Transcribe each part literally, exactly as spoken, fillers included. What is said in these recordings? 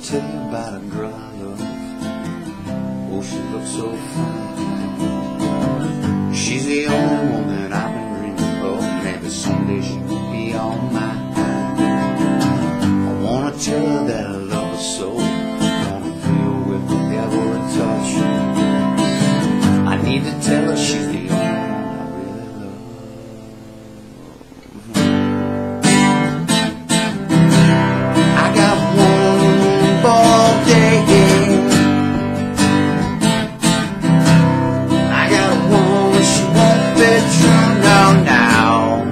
tell you about a girl I love. Oh, she looks so fine. She's the only woman I've been dreaming of. Maybe someday she could be all mine. I wanna tell her that I love her so. I wanna feel with every touch. I need to tell her she's the only one I really love. I got one ball day. I got a woman, she won't be true now, now.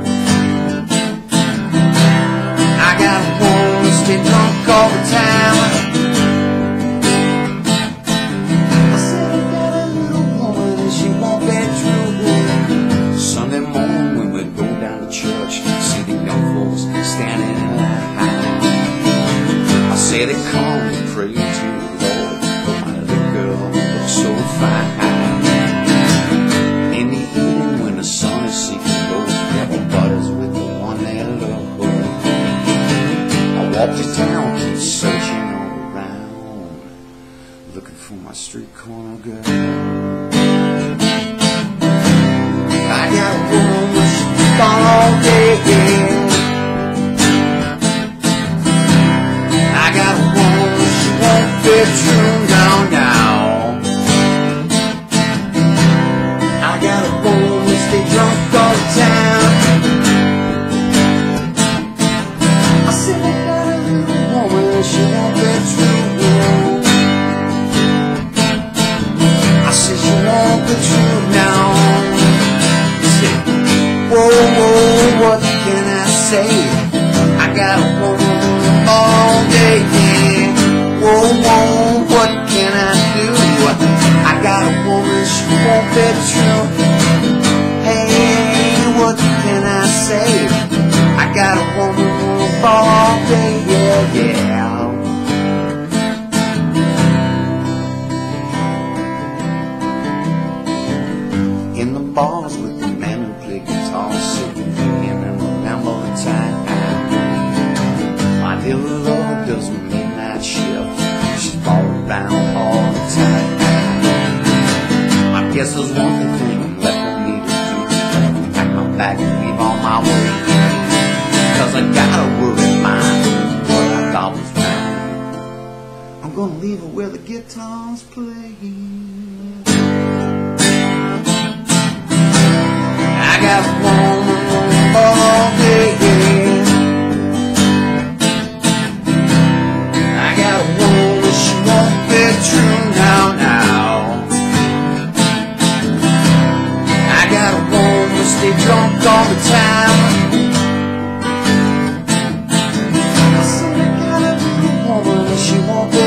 I got a woman, stay drunk all the time. I said I got a little woman and she won't be true. Sunday morning when we go down to church, see the young folks standing in line. I say they come to pray to the Lord, but my little girl looks so fine. In the evening when the sun is sinking low, everybody's with the one they love. I walk to town, keep searching all around, looking for my street corner girl. I got a woman, she's gone all day. I got a woman, she won't be true now, now. I got a woman, stay drunk all the time. I said I got a little woman, she won't be true. I said she won't be true now. Whoa, whoa, what can I say? I got a woman all day. Whoa, whoa, what can I do? I got a woman, she won't be true. Hey, what can I say? I got a woman all day, yeah, yeah. In the bars with the men who play guitar, sitting in and remember the time. My little love does midnight shift. She's falling down all the time. I guess there's one thing left for me to do: pack my bag and leave on my way. Cause I got a worried mind, what I thought was mine. I'm gonna leave her where the guitar's playing. I got a woman all day. I got a woman, she won't be true now, now. I got a woman, stay drunk all the time. I said I got a little woman, she won't be